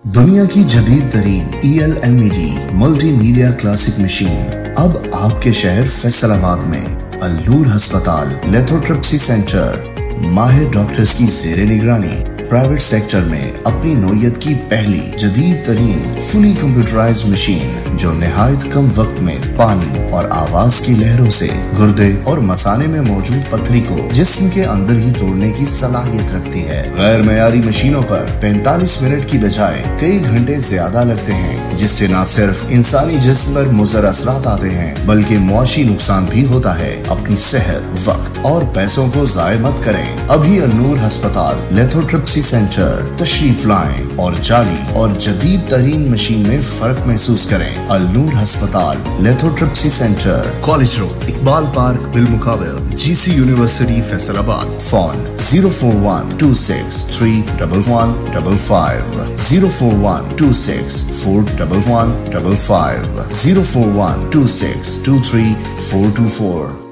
دنیا کی جدید ترین ELMED multimedia classic machine اب آپ کے شہر فیصل آباد میں النور ہسپتال لیتھوٹرپسی سینٹر ماہر ڈاکٹرز کی زیر نگرانی پرائیویٹ سیکٹر میں اپنی نوعیت کی پہلی جدید ترین فلی کمپیوٹرائز مشین جو نہایت کم وقت میں پانی اور آواز کی لہروں سے گردے اور مثانے میں موجود پتھری کو جسم کے اندر ہی توڑنے کی صلاحیت رکھتی ہے۔ غیر معیاری مشینوں پر 45 منٹ کی بجائے کئی گھنٹے زیادہ لگتے ہیں، جس سے نہ صرف انسانی جسم پر مضر اثرات آتے ہیں بلکہ معاشی نقصان بھی ہوتا ہے۔ اپنی صحت، وقت اور پیسوں کو ضائع مت کریں۔ ابھی النور ہسپتال لیتھوٹرپسی سینٹر تشریف لائیں اور جعلی اور جدید ترین مشین میں فرق محسوس کریں۔ النور ہسپتال lithotripsy centre, college road, Iqbal park بالمقابل GC university Faisalabad. Phone 04126311155 04126411155 04126234224